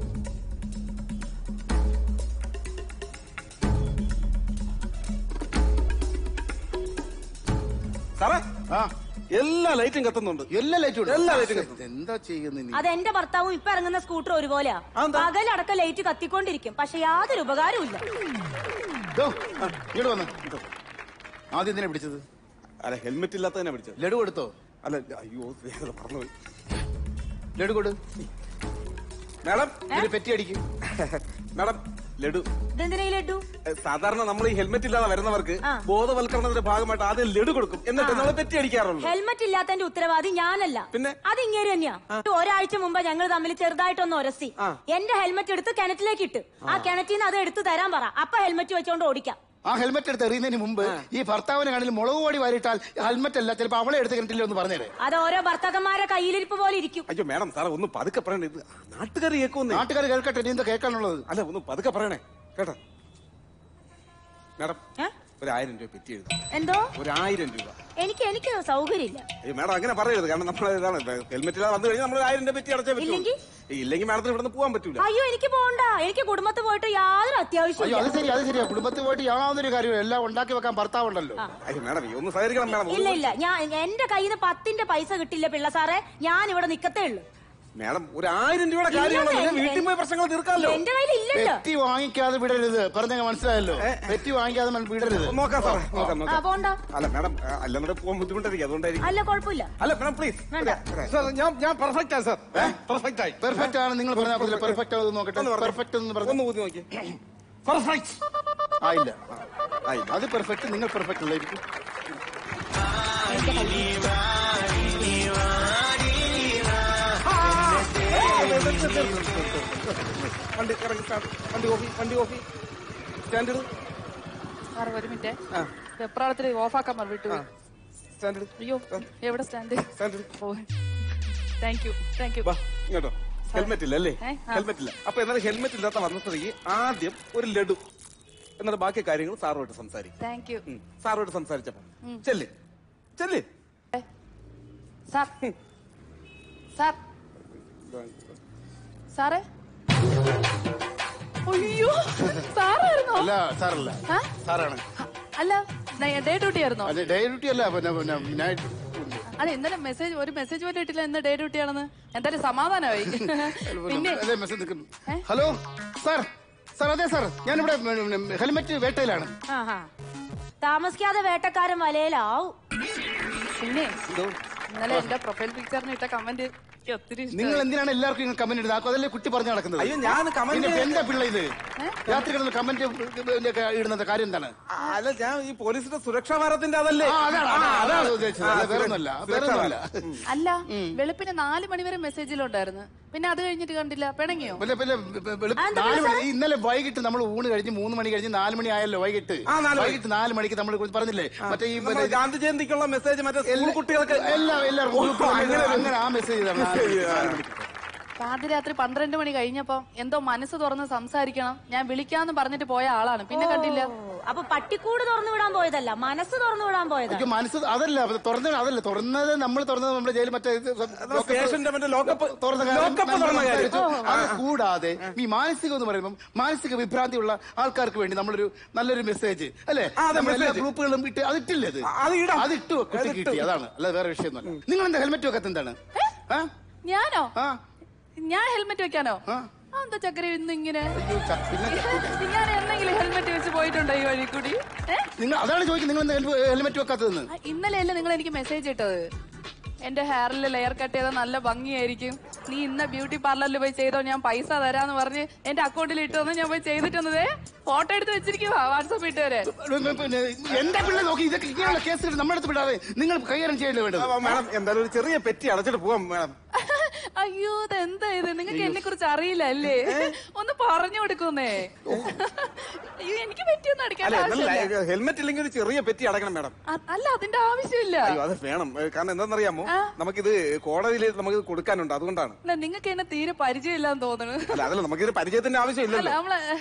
സാറേ ആ എല്ലാ ലൈറ്റും കത്തുന്നുണ്ട്. എല്ലാ ലൈറ്റും ഉണ്ട്. എല്ലാ ലൈറ്റും കത്തുന്നു. എന്താ ചെയ്യുന്നത്? അത് എന്റെ ഭർത്താവും ഇപ്പൊ ഇറങ്ങുന്ന സ്കൂട്ടർ ഒരുപോലെയാ. പകലടക്കം ലൈറ്റ് കത്തിക്കൊണ്ടിരിക്കും. പക്ഷെ യാതൊരു ഉപകാരവും ഇല്ല. ഇങ്ങോട്ട് വന്നു. ആദ്യം എന്തിനാ പിടിച്ചത്? അല്ല ഹെൽമെറ്റ് ഇല്ലാത്തതിനെ പിടിച്ചത്. ലഡു കൊടുത്തോ? അല്ല അയ്യോ പറഞ്ഞുപോയി. ലഡു കൊടു മാഡം. പെറ്റി അടിക്കും മാഡം. ലഡു ഇതെന്തിനാ ഈ ലഡു? സാധാരണ നമ്മൾ ഈ ഹെൽമെറ്റ് ഇല്ലാതെ വരുന്നവർക്ക് ബോധവൽക്കരണത്തിന്റെ ഭാഗമായിട്ട് ആദ്യം ലഡു കൊടുക്കും, എന്നിട്ട് നമ്മൾ പെറ്റി അടിക്കാറുള്ളൂ. ഹെൽമെറ്റ് ഇല്ലാത്തതിന്റെ ഉത്തരവാദി ഞാനല്ല, പിന്നെ അത് ഇങ്ങനെ തന്നെയാ. ഒരാഴ്ച മുമ്പ് ഞങ്ങൾ തമ്മിൽ ചെറുതായിട്ടൊന്ന് ഉരസി. എന്റെ ഹെൽമെറ്റ് എടുത്ത് കിണറ്റിലേക്ക് ഇട്ട് ആ കിണറ്റിൽ നിന്ന് അത് എടുത്ത് തരാൻ പറ. അപ്പൊ ഹെൽമെറ്റ് വെച്ചോണ്ട് ഓടിക്കാം. ആ ഹെൽമെറ്റ് എടുത്ത് എറിയുന്നതിന് മുമ്പ് ഈ ഭർത്താവിനെ കണ്ണിൽ മുളക് പൊടി വാരിട്ടാൽ ഹെൽമെറ്റ് അല്ല, ചിലപ്പോ അവളെ എടുത്ത് കിട്ടില്ല എന്ന് പറഞ്ഞേ. അത് ഓരോ ഭർത്താക്കന്മാരെ കയ്യിലിരിപ്പ് പോലെ ഇരിക്കും. അയ്യോ മാഡം സാറേ ഒന്ന് പതുക്കെ പറയണേ. ഇത് നാട്ടുകാർ കേൾക്കുന്നു. നാട്ടുകാർ കേൾക്കട്ടെ. നീ എന്താ കേൾക്കാനുള്ളത്? അല്ല ഒന്ന് പതുക്കെ പറയണേ കേട്ടോ. മാഡം ഒരു ആയിരം രൂപ പെറ്റി എഴുതും. എന്തോ ഒരു ആയിരം രൂപ? എനിക്ക് എനിക്ക് സൗകര്യമില്ല. അയ്യോ മാഡം അങ്ങനെ പറയരുത്. കാരണം നമ്മൾ ഇതാണ് ഹെൽമെറ്റ് ഇല്ലാതെ വന്നു കഴിഞ്ഞാൽ നമ്മൾ ആയിരം രൂപ പെറ്റി അടച്ചേ പറ്റൂ. ഇല്ലെങ്കിൽ മാഡത്തിന് ഇവിടെ നിന്ന് പോകാൻ പറ്റൂല. അയ്യോ എനിക്ക് പോകണ്ട. എനിക്ക് കുടുംബത്ത് പോയിട്ട് യാതൊരു അത്യാവശ്യം. അത് ശരി അത് ശരിയാ. കുടുംബത്തിൽ പോയിട്ട് യാതൊരു കാര്യം എല്ലാം ഉണ്ടാക്കി വെക്കാൻ ഭർത്താവുണ്ടല്ലോ. അയ്യോ മാഡം ഒന്ന് സഹകരിക്കണം മാഡം. ഇല്ല ഇല്ല ഞാൻ എന്റെ കയ്യിൽ നിന്ന് പത്തിന്റെ പൈസ കിട്ടില്ല പിള്ള സാറേ. ഞാൻ ഇവിടെ നിക്കത്തേ ഉള്ളൂ. മാഡം ഒരു ആയിരം രൂപയുടെ കാര്യമാണോ? വീട്ടിൽ പോയി പ്രശ്നങ്ങൾ തീർക്കാമല്ലോ. എന്റെ കയ്യിൽ ഇല്ലല്ലോ. പെറ്റി വാങ്ങിക്കാതെ വിടരുത്. പറഞ്ഞ മനസ്സിലായല്ലോ. പെറ്റി വാങ്ങിക്കാതെ വിടരുത്. നോക്കാം സാറേ നോക്കാം നോക്കാം. പോണ്ട. അല്ല മാഡം അല്ലാതെ പോകാൻ ബുദ്ധിമുട്ടായിരിക്കും, അതുകൊണ്ടായിരിക്കും. അല്ല കുഴപ്പമില്ല. അല്ല മാഡം പ്ലീസ്. സാർ ഞാൻ ഞാൻ പെർഫെക്റ്റ് ആണ് സാർ. പെർഫെക്റ്റ് ആയി. പെർഫെക്റ്റ് ആണ് നിങ്ങൾ പറഞ്ഞ പെർഫെക്റ്റ് ആണെന്ന് നോക്കട്ടെ. പെർഫെക്റ്റ് എന്ന് പറഞ്ഞു ഒന്ന് ഊതി നോക്കി. പെർഫെക്റ്റ് ആയില്ല. അത് പെർഫെക്റ്റ്. നിങ്ങൾ പെർഫെക്റ്റ് അല്ലായിരിക്കും. വണ്ടി ഇറങ്ങി വണ്ടി ഓഫി വണ്ടി ഓഫി സ്റ്റാൻഡ് സാർ ഒരു മിനിറ്റ്. വെപ്രാളത്തിൽ ഓഫാക്കാൻ പറഞ്ഞിട്ട് സ്റ്റാൻഡ്. അയ്യോ എവിടെ stand? Stand. Thank you thank you. ഇങ്ങോട്ടോ. ഹെൽമെറ്റ് ഇല്ല അല്ലേ? ഹെൽമെറ്റ് ഇല്ല. അപ്പൊ എന്നാലും ഹെൽമെറ്റ് ഇല്ലാത്ത വന്ന സ്ഥിതിക്ക് ആദ്യം ഒരു ലഡു, എന്നിട്ട് ബാക്കി കാര്യങ്ങൾ സാറോട്ട് സംസാരിക്കും. Thank you. സാറോട്ട് സംസാരിച്ചപ്പോ ചെല്ല് ചെല്ല്. സാർ സാർ സാറേ. അയ്യോ സാറായിരുന്നോ? അല്ല സാറല്ല, സാറാണ്. അല്ല ഡേ ഡ്യൂട്ടി ആയിരുന്നോ? അതെ ഡേ ഡ്യൂട്ടി അല്ല, പിന്നെ നൈറ്റ്. അല്ല ഇന്നലെ മെസ്സേജ് ഒരു മെസ്സേജ് പോലും ഇട്ടില്ല ഇന്ന് ഡേ ഡ്യൂട്ടി ആണെന്ന്. എന്തായാലും സമാധാനമായി. പിന്നെ ഹലോ സാർ. സാർ അതെ സാർ, ഞാനിവിടെ ഹെൽമെറ്റ് വേട്ടയിലാണ്. താമസിക്കാതെ വേട്ടക്കാരൻ വലയിലാവും. പിന്നെ ഇന്നലെ എന്റെ പ്രൊഫൈൽ പിക്ചറിന് ഇട്ട കമന്റ് ഒത്തിരി. നിങ്ങൾ എന്തിനാണ് എല്ലാവർക്കും കമന്റ് ഇടുന്നത്? അതല്ലേ കുട്ടി പറഞ്ഞു നടക്കുന്നത്? അയ്യോ ഞാൻ കമന്റ് എന്താ പിള്ള ഇത് രാത്രി കിടന്ന് കമന്റ് ഇടുന്നത് കാര്യം എന്താണ്? അല്ല ഞാൻ ഈ പോലീസിന്റെ സുരക്ഷാ ഭാരത്തിന്റെ അതല്ലേ. അതാണ് ഉദ്ദേശിച്ചത്, വേറൊന്നുമല്ല. അല്ല വെളുപ്പിന് നാല് മണിവരെ മെസ്സേജിലുണ്ടായിരുന്നു. പിന്നെ അത് കഴിഞ്ഞിട്ട് കണ്ടില്ല. പിണങ്ങിയോ? ഇന്നലെ വൈകിട്ട് നമ്മൾ ഊണ് കഴിഞ്ഞ് മൂന്ന് മണി കഴിഞ്ഞ് നാല് മണി ആയല്ലോ. വൈകിട്ട് വൈകിട്ട് നാല് മണിക്ക് നമ്മൾ പറഞ്ഞില്ലേ മറ്റേ ഈ ഗാന്ധി ജയന്തിക്കുള്ള മെസ്സേജ് മറ്റേ കുട്ടികൾക്ക് എല്ലാം എല്ലാവർക്കും അങ്ങനെ ആ മെസ്സേജ് പാതിരാത്രി പന്ത്രണ്ട് മണി കഴിഞ്ഞപ്പോ എന്തോ മനസ്സ് തുറന്ന് സംസാരിക്കണം ഞാൻ വിളിക്കാന്ന് പറഞ്ഞിട്ട് പോയ ആളാണ്. പിന്നെ കണ്ടില്ല. അപ്പൊ പട്ടിക്കൂട് തുറന്നു വിടാൻ പോയതല്ല, മനസ്സ് തുറന്നു വിടാൻ പോയതാ. എനിക്ക് മനസ്സ് അതല്ല തുറന്ന അതല്ല തുറന്നത് നമ്മൾ തുറന്നത് നമ്മുടെ ജയിൽ മറ്റേ അത് കൂടാതെ ഈ മാനസികം എന്ന് പറയുമ്പോൾ മാനസിക വിഭ്രാന്തിയുള്ള ആൾക്കാർക്ക് വേണ്ടി നമ്മളൊരു നല്ലൊരു മെസ്സേജ് അല്ലെ എല്ലാ ഗ്രൂപ്പുകളും ഇട്ട് അതിട്ടില്ലേ അത് അതിട്ടു കിട്ടി അതാണ്. അല്ലാതെ വേറെ വിഷയമൊന്നുമല്ല. നിങ്ങൾ എന്താ ഹെൽമെറ്റ് വെക്കാത്ത എന്താണ്? ഞാനോ? ഞാൻ ഹെൽമെറ്റ് വെക്കാനോ? എന്താ ചക്കര ഇന്ന് ഇങ്ങനെ? ഞാൻ എന്തെങ്കിലും ഹെൽമെറ്റ് വെച്ച് പോയിട്ടുണ്ടോ ഈ വഴി കൂടി? നിങ്ങൾ അതാണ് ചോദിക്കുന്നത്, നിങ്ങൾ ഹെൽമെറ്റ് വെക്കാത്തതെന്ന്. ഇന്നലെയല്ലേ നിങ്ങൾ എനിക്ക് മെസ്സേജ് ഇട്ടത്? എന്റെ ഹെയറിൽ ലെയർ കട്ട് ചെയ്താൽ നല്ല ഭംഗിയായിരിക്കും, നീ ഇന്ന ബ്യൂട്ടി പാർലറിൽ പോയി ചെയ്തോ, ഞാൻ പൈസ തരാന്ന് പറഞ്ഞ് എന്റെ അക്കൗണ്ടിൽ ഇട്ടു തന്നു. ഞാൻ പോയി ചെയ്തിട്ടുന്നത് ഫോട്ടോ എടുത്ത് വെച്ചിരിക്കുവാ വാട്സാപ്പ് ഇട്ട് വരെ. എന്റെ പിള്ളേ നോക്കി ഇതൊക്കെ ഇങ്ങനെയുള്ള കേസ് നമ്മുടെ അടുത്ത് വിടാതെ നിങ്ങൾ കൈകാര്യം ചെയ്യേണ്ടി വേണ്ടത്. മാഡം എന്തായാലും ഒരു ചെറിയ പെറ്റി അടച്ചിട്ട് പോവാം മാഡം. അയ്യോ ഇതെന്താ ഇത്, നിങ്ങൾക്ക് എന്നെ കുറിച്ച് അറിയില്ല അല്ലേ? ഒന്ന് പറഞ്ഞു കൊടുക്കുന്നേ. അയ്യോ എനിക്ക് പെറ്റിയൊന്നും അടിക്കാൻ ആവശ്യമില്ല. ഹെൽമെറ്റ് ഇല്ലെങ്കിൽ ഒരു ചെറിയ പെറ്റി അടക്കണം മാഡം. അല്ല അതിന്റെ ആവശ്യമില്ല. അയ്യോ അത് വേണം, കാരണം എന്താണെന്നറിയാമോ, നമുക്കിത് കോടതിയിൽ നമുക്ക് കൊടുക്കാനുണ്ട്, അതുകൊണ്ടാണ്. അല്ല നിങ്ങൾക്ക് എന്നെ തീരെ പരിചയമില്ലാന്ന് തോന്നുന്നു. അല്ല അതല്ല, നമുക്കിത് പരിചയത്തിന്റെ ആവശ്യമില്ലല്ലോ.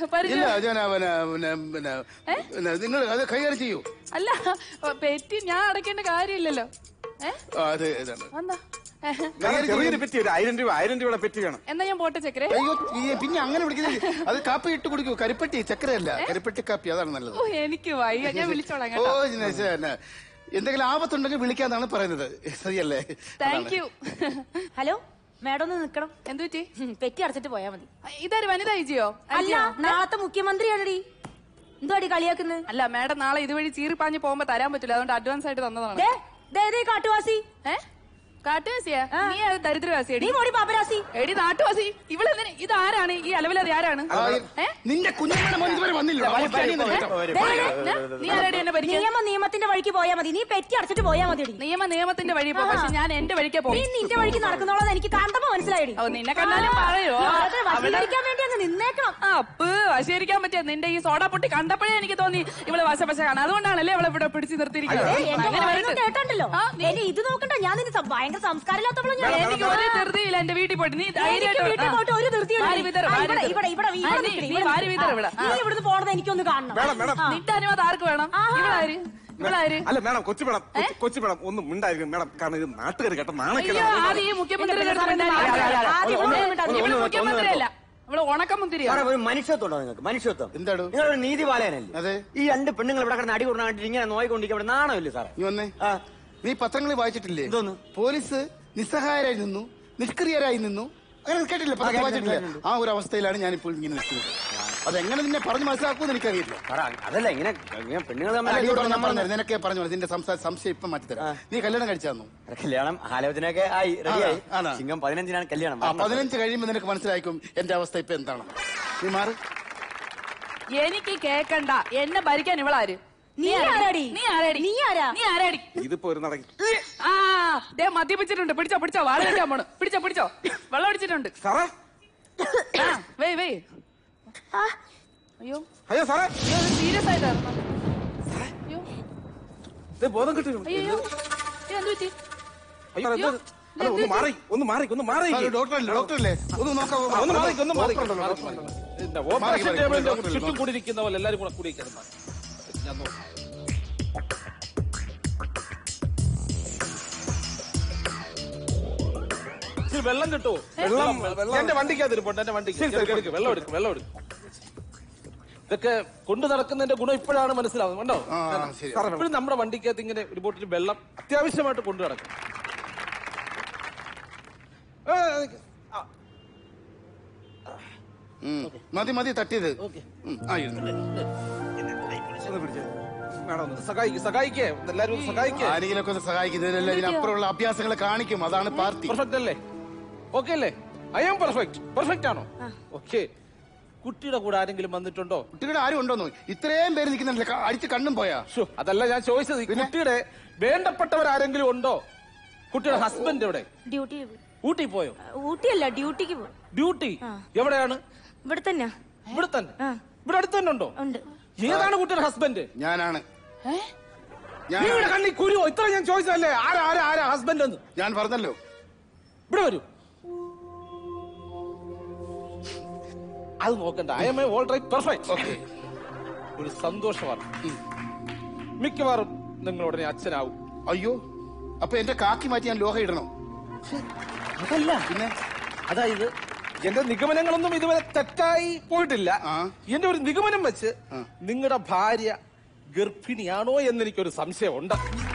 നിങ്ങൾ അത് കൈകാര്യം ചെയ്യൂ. അല്ല പെറ്റി ഞാൻ അടയ്ക്കേണ്ട കാര്യമില്ലല്ലോ. ചെറിയൊരു പെറ്റി, ഒരു ആയിരം രൂപ ആയിരം രൂപയുടെ പെറ്റി വേണം. എന്നാ ഞാൻ പോട്ടെ ചക്കര. അയ്യോ പിന്നെ അങ്ങനെ വിളിക്കുന്നത്, അത് കാപ്പി ഇട്ട് കുടിക്കൂ. കരിപ്പെട്ടി ചക്കരയല്ല, കരിപ്പെട്ടി കാപ്പി, അതാണ് നല്ലത്. ഓ എനിക്ക് വയ്യ, ഞാൻ വിളിച്ചോളാം. ഓ എന്തെങ്കിലും ആപത്തുണ്ടെങ്കിൽ വിളിക്കാന്നാണ് പറയുന്നത്, ശരിയല്ലേ? Thank you. ഹലോ മാഡം ഒന്ന് നിക്കണം. എന്തു പറ്റി? പെറ്റി അടച്ചിട്ട് പോയാ മതി. ഇതാര് വനിതാ ഐജിയോ? അല്ല നാളത്തെ മുഖ്യമന്ത്രിയാണടി. എന്തോ അടി കളിയാക്കുന്നത്? അല്ല മാഡം നാളെ ഇതുവഴി ചീറിപ്പാഞ്ഞ് പോകുമ്പോ തരാൻ പറ്റില്ല, അതുകൊണ്ട് അഡ്വാൻസ് ആയിട്ട് തന്നതാണ്. കാട്ടുവാസി. ഏ കാട്ടുവാസിയാ? നീ ദരിദ്രവാസി? നീ മോടി പാപ്പരാസി. എടി നാട്ടുവാസി. ഇവളെന്തിന്? ഇതാരാണ് ഈ അലവിലത്? ആരാണ്? നിന്റെ കുഞ്ഞുങ്ങളുടെ വന്നില്ല. നീ ആരാടി എന്നെ ഭരിക്കാൻ? നിയമ നിയമത്തിന്റെ വഴിക്ക് പോയാ മതി. നീ പെറ്റി അടച്ചിട്ട് പോയാ മതി. നിയമ നിയമത്തിന്റെ വഴി പോ, പക്ഷെ ഞാൻ എന്റെ വഴിക്ക് പോകും. നീ നിന്റെ വഴിക്ക് നടക്കുന്നോളാം എനിക്ക് കണ്ടപ്പോ മനസ്സിലായി. ഓ നിന്നെ കണ്ടാലും പറയോ? വശീകരിക്കാൻ വേണ്ടി അങ്ങ് നിന്നേക്കണം. അപ്പ് വശീകരിക്കാൻ പറ്റിയ നിന്റെ ഈ സോഡ പൊട്ടി കണ്ടപ്പോഴേ എനിക്ക് തോന്നി ഇവള് വശപശ കാണാം, അതുകൊണ്ടാണല്ലേ ഇവളെ ഇവിടെ പിടിച്ച് നിർത്തിയിരിക്കുന്നത്. കേട്ടോ ഇത് നോക്കണ്ട, ഞാൻ നിന്റെ ഭയങ്കര സംസ്കാരമില്ലാത്തവളും. എനിക്ക് ഒരു ധൃതിയില്ല എന്റെ വീട്ടിൽ പോയിട്ട്. നീ ധൈര്യമായിട്ട് ഒരു ധൃതിയില്ല. ഇവിടുന്ന് പോണത് എനിക്കൊന്ന് കാണണം. നിന്റെ അനുവാദം ആർക്ക് വേണം? ഇവളാര്? ഇവളാര്? അല്ല മേഡം, കൊച്ചു മേഡം, കൊച്ചു മേഡം ഒന്നും ഉണ്ടായിരിക്കും മേഡം, കാരണം ഇത് നാട്ടുകാർ കേട്ട നാണക്കേട്. ആദ്യം ഈ മുഖ്യമന്ത്രി മുഖ്യമന്ത്രിയല്ല, ഇവിടെ ഉണക്കമുന്തിരിയാണ്. ഒരു മനുഷ്യത്വം നിങ്ങൾക്ക്? മനുഷ്യത്വം എന്താണ്? നിങ്ങളൊരു നീതിപാലകനല്ലേ? ഈ രണ്ട് പെണ്ണുങ്ങൾ ഇവിടെ കിടന്ന് അടി കൊടുക്കാനായിട്ട് ഇങ്ങനെ നോയിക്കൊണ്ടിരിക്കും, ഇവിടെ നാണമില്ലേ സാറേ? നീ വന്നേ. നീ പത്രങ്ങളിൽ വായിച്ചിട്ടില്ലേ? പോലീസ് നിസ്സഹായരായി നിന്നു, നിഷ്ക്രിയരായി നിന്നു, അങ്ങനെ കേട്ടില്ല? പത്രം വായിച്ചിട്ടില്ല? ആ ഒരു അവസ്ഥയിലാണ് ഞാനിപ്പോൾ ഇങ്ങനെ നിൽക്കുന്നത്. അതെങ്ങനെ നിന്നെ പറഞ്ഞു മനസ്സിലാക്കുമെന്ന് എനിക്കറിയില്ല. അതല്ല ഇങ്ങനെ പെണ്ണുങ്ങൾ നിനക്കെ പറഞ്ഞു നിന്റെ സംശയം ഇപ്പം മാറ്റിത്തരാം. നീ കല്യാണം കഴിച്ചാന്നു? കല്യാണം ആലോചനയൊക്കെ ആയി, റെഡിയായി. ചിങ്ങം പതിനഞ്ചിനാണ് കല്യാണം. പതിനഞ്ച് കഴിയുമ്പോൾ നിനക്ക് മനസ്സിലാക്കും എന്റെ അവസ്ഥ ഇപ്പൊ എന്താണ്. നീ മാറി. എനിക്ക് കേക്കണ്ട, എന്നെ ഭരിക്കാൻ ഇവളാര്? നീ ആരാടി? നീ ആരാടി? നീ ആരാ? നീ ആരാടി? ഇതിപ്പോ ഒരു നടക്കി. ആ ദേ മദ്യപിച്ചിട്ടുണ്ട്. പിടിച്ചോ പിടിച്ചോ, വാള വെക്കാൻ പോണു. പിടിച്ചോ പിടിച്ചോ, വെള്ളം അടിച്ചിട്ടുണ്ട്. സാറേ വെയ് വെയ്. അയ്യോ അയ്യോ സാറേ, സീരിയസ് ആയിട്ടായിരുന്നു. അയ്യോ ബോധം കിട്ടി. അയ്യോ എന്ത് പറ്റി? അയ്യോ ഒന്ന് മാറി ഒന്ന് മാറി ഒന്ന് മാറി. ഡോക്ടറല്ലേ ഡോക്ടറല്ലേ ഒന്ന് നോക്കാം. ഒന്ന് മാറി ഒന്ന് മാറി. ഓപ്പറേഷൻ ടേബിളിന്റെ ചുറ്റും കൂടിയിരിക്കുന്ന പോലെ എല്ലാരും കൂടെ കൂടിയിരിക്കുന്നത്. വെള്ളം കിട്ടുമോ? വെള്ളം എന്റെ വണ്ടിക്കകത്ത് ഇരിപ്പുണ്ട്. എന്റെ വണ്ടിക്ക് എടുക്കും. വെള്ളം എടുക്കും, വെള്ളം എടുക്കും. ഇതൊക്കെ കൊണ്ടു നടക്കുന്നതിന്റെ ഗുണം ഇപ്പോഴാണ് മനസ്സിലാവുന്നത്. കണ്ടോ? ഇപ്പോഴും നമ്മുടെ വണ്ടിക്കകത്ത് ഇങ്ങനെ ഒരു ബോട്ടിൽ വെള്ളം അത്യാവശ്യമായിട്ട് കൊണ്ടു നടക്കും. മതി മതി തട്ടിയത്. സഹായിക്കേ എല്ലാരും സഹായിക്കേ. ആരെങ്കിലൊക്കെ ഒന്ന് സഹായിക്കുന്നതിനല്ല, ഇതിനപ്പുറമുള്ള അഭ്യാസങ്ങൾ കാണിക്കും. അതാണ് പാർട്ടി. പെർഫെക്റ്റ് അല്ലേ? ഓക്കെ അല്ലേ? I am perfect. പെർഫെക്റ്റ് ആണോ? ഓക്കെ. കുട്ടിയുടെ കൂടെ ആരെങ്കിലും വന്നിട്ടുണ്ടോ? കുട്ടിയുടെ ആരും ഉണ്ടോന്നോ? ഇത്രയും പേര് നിൽക്കുന്നുണ്ടല്ലോ, അടിച്ച് കണ്ണും പോയാ. അതല്ല ഞാൻ ചോദിച്ചത്, കുട്ടിയുടെ വേണ്ടപ്പെട്ടവർ ആരെങ്കിലും ഉണ്ടോ? കുട്ടിയുടെ ഹസ്ബൻഡ് എവിടെ? ഡ്യൂട്ടി. ഊട്ടി പോയോ? ഊട്ടിയല്ല, ഡ്യൂട്ടിക്ക് പോയി. ഡ്യൂട്ടി എവിടെയാണ്? ഇവിടെ തന്നെ. ഇവിടെ തന്നെ? ഇവിടെ അടുത്ത് തന്നെ ഉണ്ടോ? ഉണ്ട്. ഏതാണ് കുട്ടിയുടെ ഹസ്ബൻഡ്? ഞാനാണ്. നിങ്ങളുടെ കണ്ണി കുരുവോ? ഇത്ര ഞാൻ ചോദിച്ചതല്ലേ ആരാ ആരാ ആരാ ഹസ്ബൻഡ് എന്ന്? ഞാൻ പറഞ്ഞല്ലോ. ഇവിടെ വരൂ. അത് നോക്കണ്ട. I am a all right perfect. Okay, ഒരു സന്തോഷമാണ്. മിക്കവാറും നിങ്ങൾ ഉടനെ അച്ഛനാവും. അയ്യോ, അപ്പൊ എന്റെ കാക്കി മാറ്റി ഞാൻ ലോഹ ഇടണം? അതല്ല, പിന്നെ അതായത് എന്റെ നിഗമനങ്ങളൊന്നും ഇതുവരെ തെറ്റായി പോയിട്ടില്ല. എന്റെ ഒരു നിഗമനം വെച്ച് നിങ്ങളുടെ ഭാര്യ ഗർഭിണിയാണോ എന്നെനിക്കൊരു സംശയമുണ്ട്.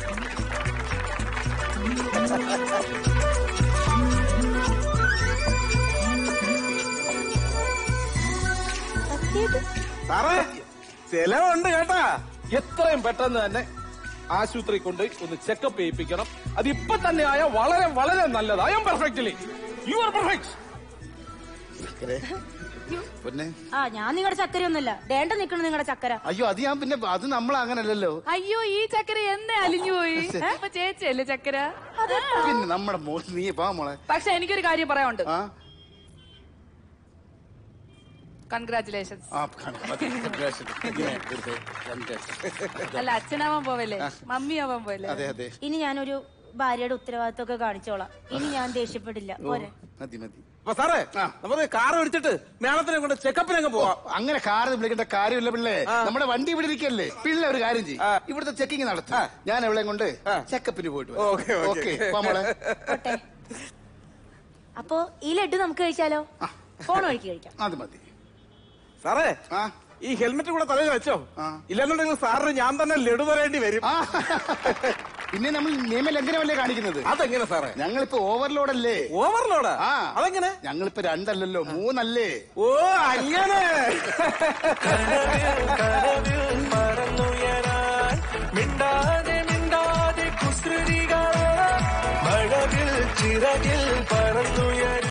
സാറേ ചെലവുണ്ട് കേട്ടാ. എത്രയും പെട്ടെന്ന് തന്നെ ആശുപത്രി കൊണ്ട് ഒന്ന് ചെക്കപ്പ് ചെയ്യിപ്പിക്കണം. അത് ഇപ്പൊ തന്നെ ആയ വളരെ വളരെ നല്ലത്. I am perfectly, you are perfect. ആ ഞാൻ നിങ്ങളുടെ ചക്കരയൊന്നുമില്ല, വേണ്ട നിക്കണ നിങ്ങളുടെ ചക്കര. അയ്യോ, അത് ഞാൻ പിന്നെ അത് നമ്മൾ അങ്ങനല്ലല്ലോ. അയ്യോ, ഈ ചക്കര എന്നെ അലിഞ്ഞു പോയി. അപ്പൊ ചേച്ചിയല്ലേ ചക്കര? പിന്നെ നമ്മുടെ മോൾ നീ പാ മോളെ. പക്ഷെ എനിക്കൊരു കാര്യം പറയാനുണ്ട്. കൺഗ്രാറ്റുലേഷൻസ്. അല്ല, അച്ഛനാവാൻ പോവല്ലേ, മമ്മി ആവാൻ പോവല്ലേ. അതെ അതെ. ഇനി ഞാനൊരു ഭാര്യയുടെ ഉത്തരവാദിത്വം ഒക്കെ കാണിച്ചോളാം. ഇനി ഞാൻ ദേഷ്യപ്പെടില്ല. പോരെ? മതി മതി. അപ്പൊ സാറേ നമുക്ക് കാർ മേടിച്ചിട്ട് മേളത്തിനെ കൊണ്ട് ചെക്കപ്പിനങ്ങ് പോവാം. അങ്ങനെ കാർ വിളിക്കേണ്ട കാര്യമില്ല പിള്ളേ. നമ്മുടെ വണ്ടി ഇവിടെ ഇരിക്കല്ലേ. പിള്ളേ ഒരു കാര്യം ചെയ്യും, ഇവിടുത്തെ ചെക്കിങ് നടത്തും. ഞാൻ എവിടെ കൊണ്ട് ചെക്കപ്പിന് പോയിട്ട്. അപ്പൊ ഈ ലഡു നമുക്ക് കഴിച്ചാലോ? ഫോൺ വഴിക്ക് കഴിക്കാം. അത് മതി. സാറേ ഈ ഹെൽമെറ്റ് കൂടെ തലയിൽ വെച്ചോ, ഇല്ലെന്നുണ്ടെങ്കിൽ സാറിന് ഞാൻ തന്നെ ലഡു തരേണ്ടി വരും. പിന്നെ നമ്മൾ നിയമലംഘനമല്ലേ കാണിക്കുന്നത്? അതെങ്ങനെ സാറേ? ഞങ്ങളിപ്പോ ഓവർലോഡല്ലേ. ഓവർലോഡ്? അതെങ്ങനെ? ഞങ്ങളിപ്പോ രണ്ടല്ലല്ലോ, മൂന്നല്ലേ. ഓ അങ്ങനെ. മിണ്ടാതെ മിണ്ടാതെ കുസൃതികൾ മഴവിൽ ചിറകിൽ